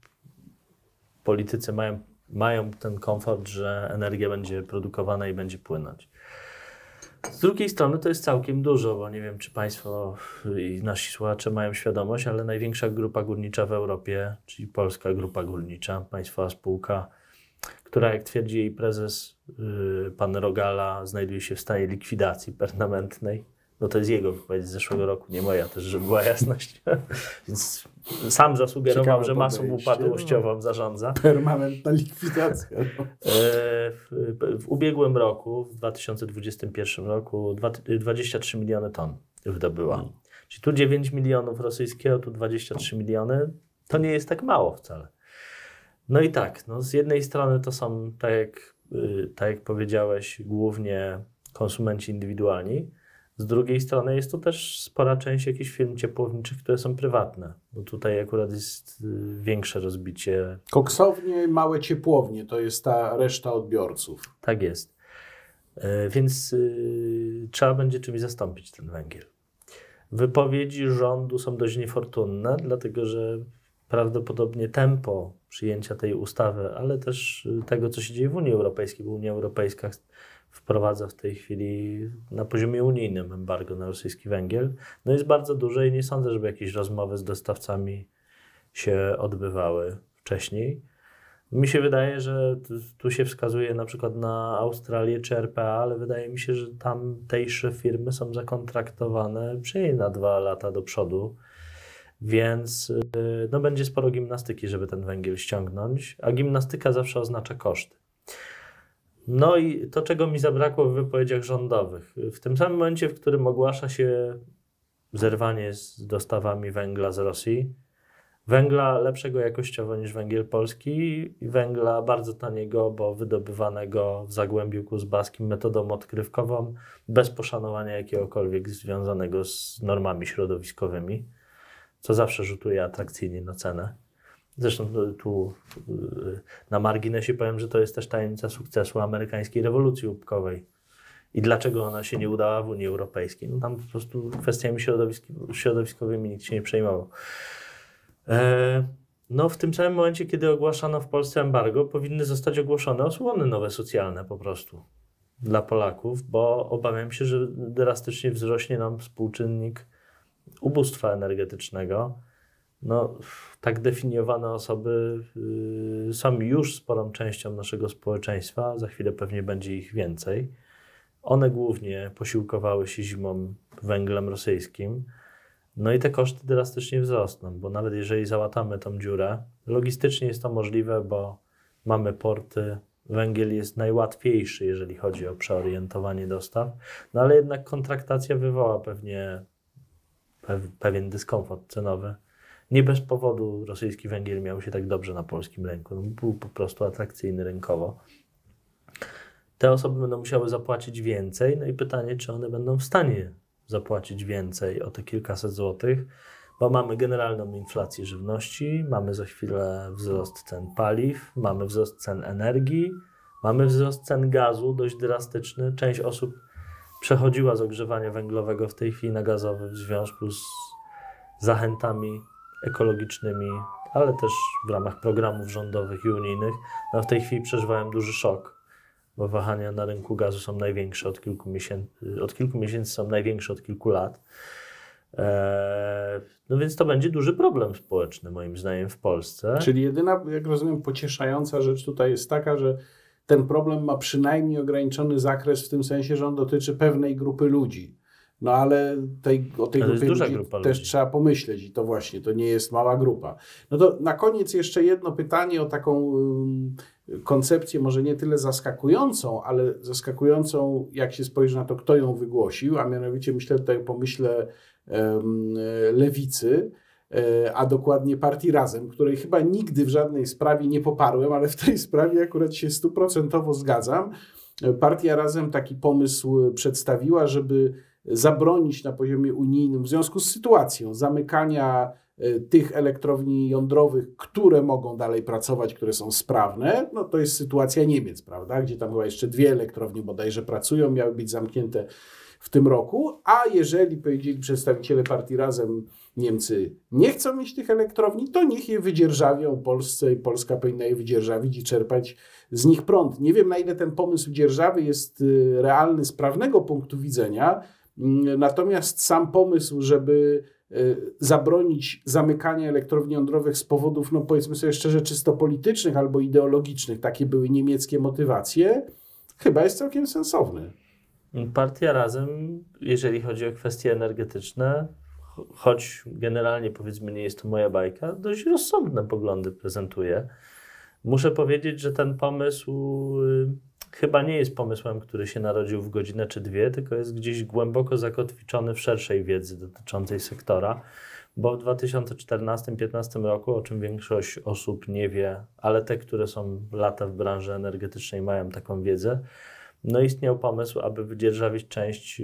politycy mają, mają ten komfort, że energia będzie produkowana i będzie płynąć. Z drugiej strony to jest całkiem dużo, bo nie wiem, czy Państwo i nasi słuchacze mają świadomość, ale największa grupa górnicza w Europie, czyli Polska Grupa Górnicza, państwowa spółka, która, jak twierdzi jej prezes, yy, pan Rogala, znajduje się w stanie likwidacji permanentnej. No to jest jego wypowiedź z zeszłego roku, nie moja też, żeby była jasność. Więc sam zasugerował, Ciekawe że masą upadłościową zarządza. Permanentna likwidacja. No. W, w ubiegłym roku, w dwa tysiące dwudziestym pierwszym roku, dwadzieścia trzy miliony ton wydobyła. Hmm. Czyli tu dziewięć milionów rosyjskiego, tu dwadzieścia trzy miliony. To nie jest tak mało wcale. No i tak, no z jednej strony to są, tak jak, tak jak powiedziałeś, głównie konsumenci indywidualni. Z drugiej strony jest to też spora część jakichś firm ciepłowniczych, które są prywatne, bo tutaj akurat jest większe rozbicie. Koksownie, małe ciepłownie, to jest ta reszta odbiorców. Tak jest. Więc y, trzeba będzie czymś zastąpić ten węgiel. Wypowiedzi rządu są dość niefortunne, dlatego że prawdopodobnie tempo przyjęcia tej ustawy, ale też tego, co się dzieje w Unii Europejskiej, bo Unia Europejska wprowadza w tej chwili na poziomie unijnym embargo na rosyjski węgiel, no jest bardzo duże i nie sądzę, żeby jakieś rozmowy z dostawcami się odbywały wcześniej. Mi się wydaje, że tu się wskazuje na przykład na Australię czy R P A, ale wydaje mi się, że tamtejsze firmy są zakontraktowane przynajmniej na dwa lata do przodu, więc no, będzie sporo gimnastyki, żeby ten węgiel ściągnąć, a gimnastyka zawsze oznacza koszty. No i to, czego mi zabrakło w wypowiedziach rządowych. W tym samym momencie, w którym ogłasza się zerwanie z dostawami węgla z Rosji, Węgla lepszego jakościowo niż węgiel polski i węgla bardzo taniego, bo wydobywanego w Zagłębiu Kuzbaskim metodą odkrywkową, bez poszanowania jakiegokolwiek związanego z normami środowiskowymi, co zawsze rzutuje atrakcyjnie na cenę. Zresztą tu na marginesie powiem, że to jest też tajemnica sukcesu amerykańskiej rewolucji łupkowej. I dlaczego ona się nie udała w Unii Europejskiej? No tam po prostu kwestiami środowiskowymi nikt się nie przejmował. No w tym samym momencie, kiedy ogłaszano w Polsce embargo, powinny zostać ogłoszone osłony nowe socjalne po prostu dla Polaków, bo obawiam się, że drastycznie wzrośnie nam współczynnik ubóstwa energetycznego. No, tak definiowane osoby y, są już sporą częścią naszego społeczeństwa, za chwilę pewnie będzie ich więcej. One głównie posiłkowały się zimą węglem rosyjskim. No i te koszty drastycznie wzrosną, bo nawet jeżeli załatamy tą dziurę, logistycznie jest to możliwe, bo mamy porty, węgiel jest najłatwiejszy, jeżeli chodzi o przeorientowanie dostaw, no ale jednak kontraktacja wywoła pewnie pew, pewien dyskomfort cenowy. Nie bez powodu rosyjski węgiel miał się tak dobrze na polskim rynku, no, był po prostu atrakcyjny rynkowo. Te osoby będą musiały zapłacić więcej, no i pytanie, czy one będą w stanie zapłacić więcej o te kilkaset złotych, bo mamy generalną inflację żywności, mamy za chwilę wzrost cen paliw, mamy wzrost cen energii, mamy wzrost cen gazu dość drastyczny. Część osób przechodziła z ogrzewania węglowego w tej chwili na gazowy w związku z zachętami ekologicznymi, ale też w ramach programów rządowych i unijnych. No w tej chwili przeżywałem duży szok, bo wahania na rynku gazu są największe od kilku miesięcy, od kilku miesięcy są największe od kilku lat. Eee, no więc to będzie duży problem społeczny moim zdaniem w Polsce. Czyli jedyna, jak rozumiem, pocieszająca rzecz tutaj jest taka, że ten problem ma przynajmniej ograniczony zakres w tym sensie, że on dotyczy pewnej grupy ludzi. No ale tej, o tej grupie ludzi też ludzi. Trzeba pomyśleć i to właśnie, to nie jest mała grupa. No to na koniec jeszcze jedno pytanie o taką um, koncepcję, może nie tyle zaskakującą, ale zaskakującą, jak się spojrzy na to, kto ją wygłosił, a mianowicie myślę tutaj o pomyśle um, lewicy, a dokładnie partii Razem, której chyba nigdy w żadnej sprawie nie poparłem, ale w tej sprawie akurat się stuprocentowo zgadzam. Partia Razem taki pomysł przedstawiła, żeby zabronić na poziomie unijnym w związku z sytuacją zamykania tych elektrowni jądrowych, które mogą dalej pracować, które są sprawne. No to jest sytuacja Niemiec, prawda, gdzie tam chyba jeszcze dwie elektrownie bodajże pracują, miały być zamknięte w tym roku, a jeżeli, powiedzieli przedstawiciele partii Razem, Niemcy nie chcą mieć tych elektrowni, to niech je wydzierżawią Polsce i Polska powinna je wydzierżawić i czerpać z nich prąd. Nie wiem, na ile ten pomysł dzierżawy jest realny z prawnego punktu widzenia, natomiast sam pomysł, żeby zabronić zamykania elektrowni jądrowych z powodów, no powiedzmy sobie szczerze, czysto politycznych albo ideologicznych, takie były niemieckie motywacje, chyba jest całkiem sensowny. Partia Razem, jeżeli chodzi o kwestie energetyczne, choć generalnie powiedzmy nie jest to moja bajka, dość rozsądne poglądy prezentuje. Muszę powiedzieć, że ten pomysł y, chyba nie jest pomysłem, który się narodził w godzinę czy dwie, tylko jest gdzieś głęboko zakotwiczony w szerszej wiedzy dotyczącej sektora, bo w dwa tysiące czternastym do dwa tysiące piętnastym roku, o czym większość osób nie wie, ale te, które są lata w branży energetycznej, mają taką wiedzę, no istniał pomysł, aby wydzierżawić część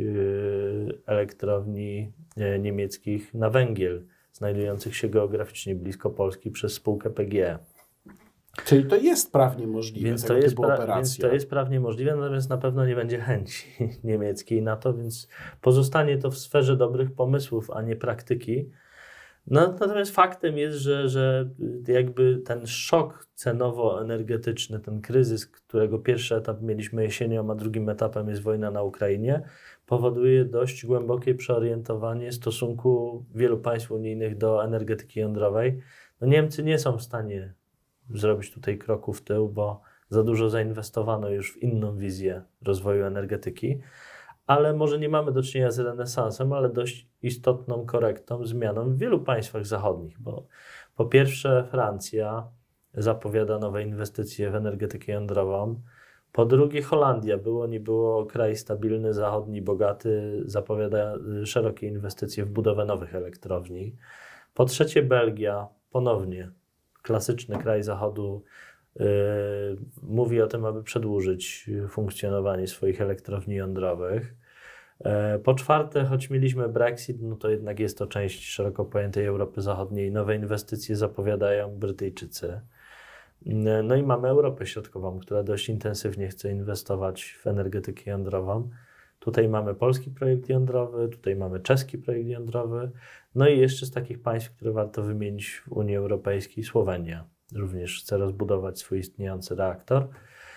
elektrowni niemieckich na węgiel, znajdujących się geograficznie blisko Polski przez spółkę P G E. Czyli to jest prawnie możliwe, więc tego to jest typu operacja. Więc to jest prawnie możliwe, natomiast na pewno nie będzie chęci niemieckiej na to, więc pozostanie to w sferze dobrych pomysłów, a nie praktyki. No, natomiast faktem jest, że, że jakby ten szok cenowo-energetyczny, ten kryzys, którego pierwszy etap mieliśmy jesienią, a drugim etapem jest wojna na Ukrainie, powoduje dość głębokie przeorientowanie stosunku wielu państw unijnych do energetyki jądrowej. No, Niemcy nie są w stanie zrobić tutaj kroku w tył, bo za dużo zainwestowano już w inną wizję rozwoju energetyki. Ale może nie mamy do czynienia z renesansem, ale dość istotną korektą, zmianą w wielu państwach zachodnich, bo po pierwsze Francja zapowiada nowe inwestycje w energetykę jądrową, po drugie Holandia, było nie było kraj stabilny, zachodni, bogaty, zapowiada szerokie inwestycje w budowę nowych elektrowni, po trzecie Belgia ponownie klasyczny kraj Zachodu yy, mówi o tym, aby przedłużyć funkcjonowanie swoich elektrowni jądrowych. Yy, po czwarte, choć mieliśmy Brexit, no to jednak jest to część szeroko pojętej Europy Zachodniej. Nowe inwestycje zapowiadają Brytyjczycy. Yy, no i mamy Europę Środkową, która dość intensywnie chce inwestować w energetykę jądrową. Tutaj mamy polski projekt jądrowy, tutaj mamy czeski projekt jądrowy, no i jeszcze z takich państw, które warto wymienić w Unii Europejskiej, Słowenia również chce rozbudować swój istniejący reaktor.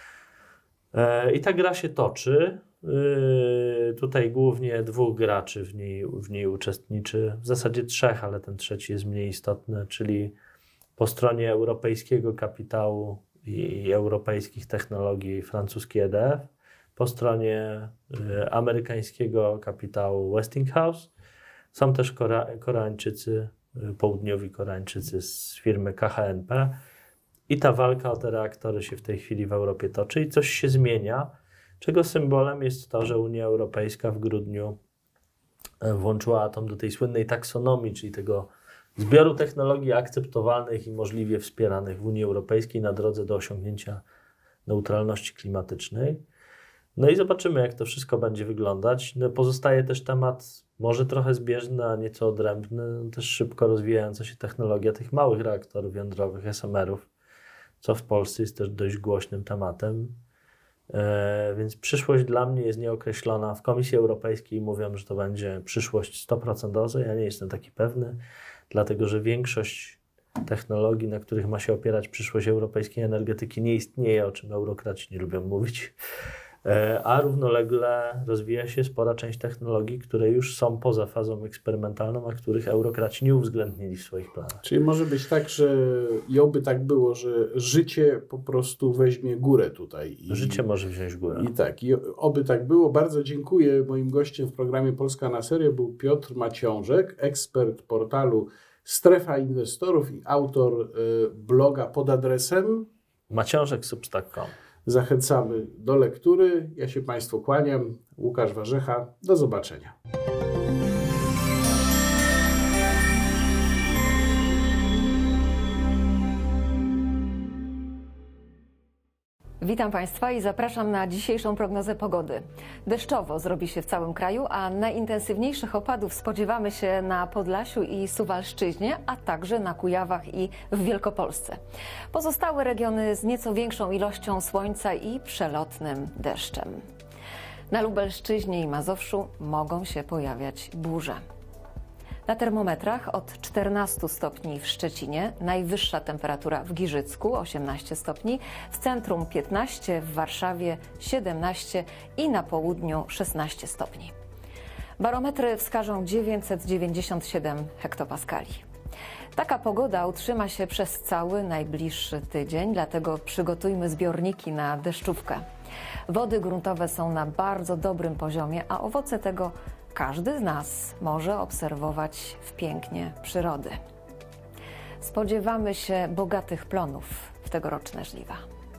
I ta gra się toczy. Tutaj głównie dwóch graczy w niej, w niej uczestniczy, w zasadzie trzech, ale ten trzeci jest mniej istotny, czyli po stronie europejskiego kapitału i europejskich technologii francuski E D F, po stronie y, amerykańskiego kapitału Westinghouse. Są też Kora Koreańczycy, y, południowi Koreańczycy z firmy K H N P. I ta walka o te reaktory się w tej chwili w Europie toczy i coś się zmienia, czego symbolem jest to, że Unia Europejska w grudniu włączyła atom do tej słynnej taksonomii, czyli tego zbioru technologii akceptowalnych i możliwie wspieranych w Unii Europejskiej na drodze do osiągnięcia neutralności klimatycznej. No i zobaczymy, jak to wszystko będzie wyglądać. No, pozostaje też temat może trochę zbieżny, a nieco odrębny, no, też szybko rozwijająca się technologia tych małych reaktorów jądrowych, S M R-ów, co w Polsce jest też dość głośnym tematem. E, więc przyszłość dla mnie jest nieokreślona. W Komisji Europejskiej mówią, że to będzie przyszłość sto procent O Z E. Ja nie jestem taki pewny, dlatego że większość technologii, na których ma się opierać przyszłość europejskiej energetyki, nie istnieje, o czym eurokraci nie lubią mówić. A równolegle rozwija się spora część technologii, które już są poza fazą eksperymentalną, a których eurokraci nie uwzględnili w swoich planach. Czyli może być tak, że i oby tak było, że życie po prostu weźmie górę tutaj. I, życie może wziąć górę. I tak, i oby tak było. Bardzo dziękuję. Moim gościem w programie Polska na serio był Piotr Maciążek, ekspert portalu Strefa Inwestorów i autor y, bloga pod adresem maciążek substack kropka com. Zachęcamy do lektury. Ja się Państwu kłaniam. Łukasz Warzecha. Do zobaczenia. Witam Państwa i zapraszam na dzisiejszą prognozę pogody. Deszczowo zrobi się w całym kraju, a najintensywniejszych opadów spodziewamy się na Podlasiu i Suwalszczyźnie, a także na Kujawach i w Wielkopolsce. Pozostałe regiony z nieco większą ilością słońca i przelotnym deszczem. Na Lubelszczyźnie i Mazowszu mogą się pojawiać burze. Na termometrach od czternastu stopni w Szczecinie, najwyższa temperatura w Giżycku osiemnaście stopni, w centrum piętnaście, w Warszawie siedemnaście i na południu szesnaście stopni. Barometry wskażą dziewięćset dziewięćdziesiąt siedem hektopaskali. Taka pogoda utrzyma się przez cały najbliższy tydzień, dlatego przygotujmy zbiorniki na deszczówkę. Wody gruntowe są na bardzo dobrym poziomie, a owoce tego każdy z nas może obserwować w pięknie przyrody. Spodziewamy się bogatych plonów w tegoroczne żniwa.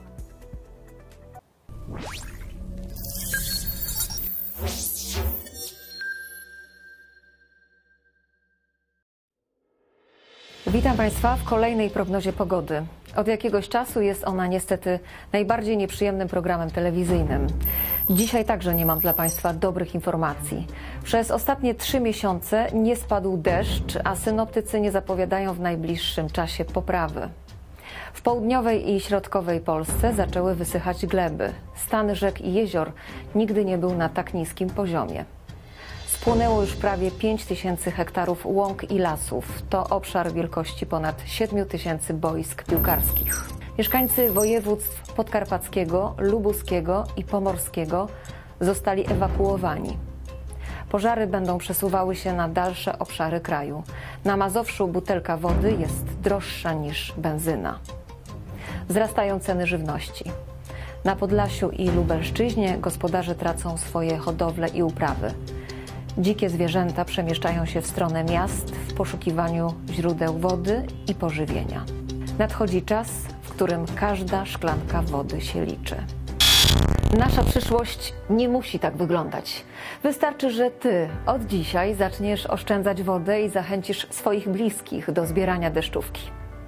Witam Państwa w kolejnej prognozie pogody. Od jakiegoś czasu jest ona niestety najbardziej nieprzyjemnym programem telewizyjnym. Dzisiaj także nie mam dla Państwa dobrych informacji. Przez ostatnie trzy miesiące nie spadł deszcz, a synoptycy nie zapowiadają w najbliższym czasie poprawy. W południowej i środkowej Polsce zaczęły wysychać gleby. Stan rzek i jezior nigdy nie był na tak niskim poziomie. Spłonęło już prawie pięć tysięcy hektarów łąk i lasów. To obszar wielkości ponad siedmiu tysięcy boisk piłkarskich. Mieszkańcy województw podkarpackiego, lubuskiego i pomorskiego zostali ewakuowani. Pożary będą przesuwały się na dalsze obszary kraju. Na Mazowszu butelka wody jest droższa niż benzyna. Wzrastają ceny żywności. Na Podlasiu i Lubelszczyźnie gospodarze tracą swoje hodowle i uprawy. Dzikie zwierzęta przemieszczają się w stronę miast w poszukiwaniu źródeł wody i pożywienia. Nadchodzi czas, w którym każda szklanka wody się liczy. Nasza przyszłość nie musi tak wyglądać. Wystarczy, że Ty od dzisiaj zaczniesz oszczędzać wodę i zachęcisz swoich bliskich do zbierania deszczówki.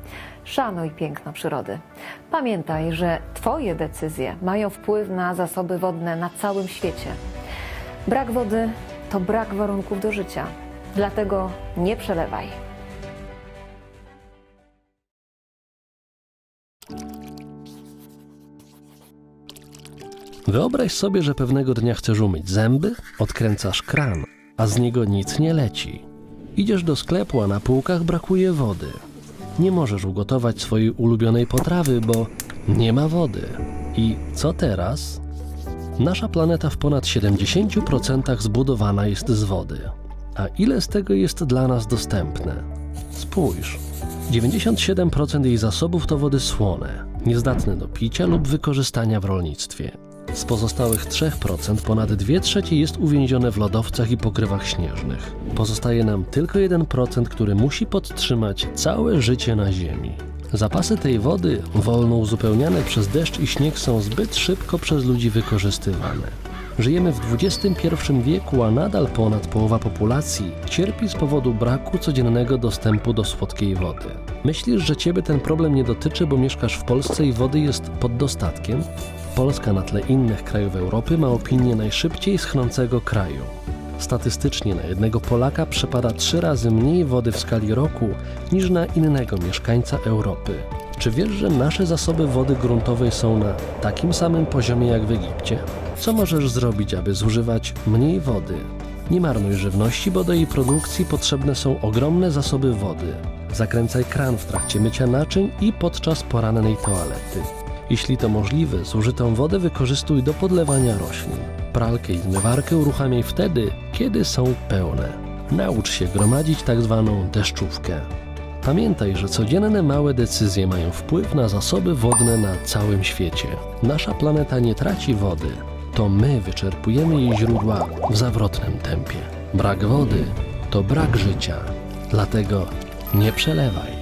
Szanuj piękno przyrody. Pamiętaj, że Twoje decyzje mają wpływ na zasoby wodne na całym świecie. Brak wody to brak warunków do życia. Dlatego nie przelewaj. Wyobraź sobie, że pewnego dnia chcesz umyć zęby, odkręcasz kran, a z niego nic nie leci. Idziesz do sklepu, a na półkach brakuje wody. Nie możesz ugotować swojej ulubionej potrawy, bo nie ma wody. I co teraz? Nasza planeta w ponad siedemdziesięciu procentach zbudowana jest z wody. A ile z tego jest dla nas dostępne? Spójrz. dziewięćdziesiąt siedem procent jej zasobów to wody słone, niezdatne do picia lub wykorzystania w rolnictwie. Z pozostałych trzech procent ponad dwie trzecie jest uwięzione w lodowcach i pokrywach śnieżnych. Pozostaje nam tylko jeden procent, który musi podtrzymać całe życie na Ziemi. Zapasy tej wody, wolno uzupełniane przez deszcz i śnieg, są zbyt szybko przez ludzi wykorzystywane. Żyjemy w dwudziestym pierwszym wieku, a nadal ponad połowa populacji cierpi z powodu braku codziennego dostępu do słodkiej wody. Myślisz, że Ciebie ten problem nie dotyczy, bo mieszkasz w Polsce i wody jest pod dostatkiem? Polska na tle innych krajów Europy ma opinię najszybciej schnącego kraju. Statystycznie na jednego Polaka przypada trzy razy mniej wody w skali roku niż na innego mieszkańca Europy. Czy wiesz, że nasze zasoby wody gruntowej są na takim samym poziomie jak w Egipcie? Co możesz zrobić, aby zużywać mniej wody? Nie marnuj żywności, bo do jej produkcji potrzebne są ogromne zasoby wody. Zakręcaj kran w trakcie mycia naczyń i podczas porannej toalety. Jeśli to możliwe, zużytą wodę wykorzystuj do podlewania roślin. Pralkę i zmywarkę uruchamiaj wtedy, kiedy są pełne. Naucz się gromadzić tak zwaną deszczówkę. Pamiętaj, że codzienne małe decyzje mają wpływ na zasoby wodne na całym świecie. Nasza planeta nie traci wody, to my wyczerpujemy jej źródła w zawrotnym tempie. Brak wody to brak życia, dlatego nie przelewaj.